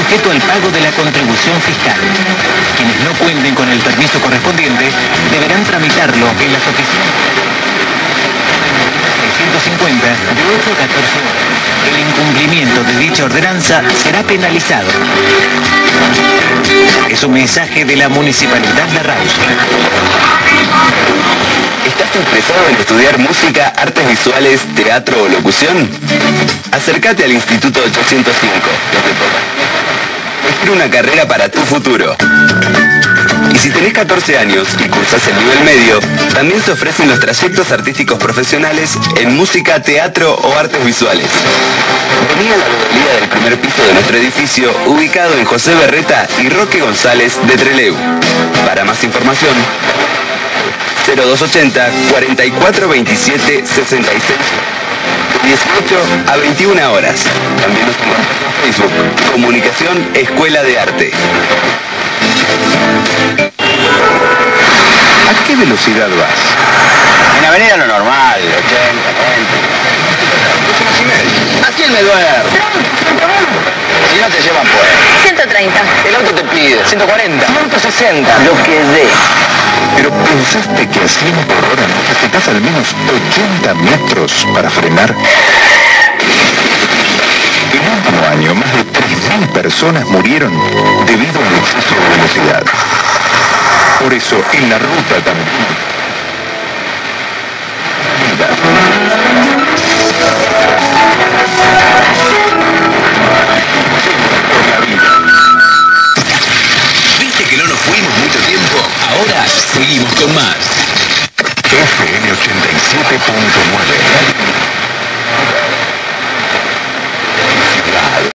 sujeto al pago de la contribución fiscal. Quienes no cuenten con el permiso correspondiente deberán tramitarlo en las oficinas 650 de 8 a 14 horas. El incumplimiento de dicha ordenanza será penalizado. Es un mensaje de la Municipalidad de Rawson. ¿Estás interesado en estudiar música, artes visuales, teatro o locución? Acércate al Instituto 805, donde podrás elegir una carrera para tu futuro. Y si tenés 14 años y cursás el nivel medio, también se ofrecen los trayectos artísticos profesionales en música, teatro o artes visuales. Vení a la modalidad del primer piso de nuestro edificio, ubicado en José Berreta y Roque González de Trelew. Para más información, 0280 44 27 66, de 18 a 21 horas. También nos encontramos en Facebook, Comunicación Escuela de Arte. ¿A qué velocidad vas? En avenida lo normal, 80, 90. ¿A quién me duermo? Si no te llevan pues. 130. El auto te pide 140, 160. Lo que dé. ¿Pero pensaste que a 100 por hora necesitas al menos 80 metros para frenar? El último año, más de 3.000 personas murieron debido al exceso de velocidad. Por eso, en la ruta también. Por la vida. ¿Viste que no nos fuimos mucho tiempo? Ahora seguimos con más. FM 87.9.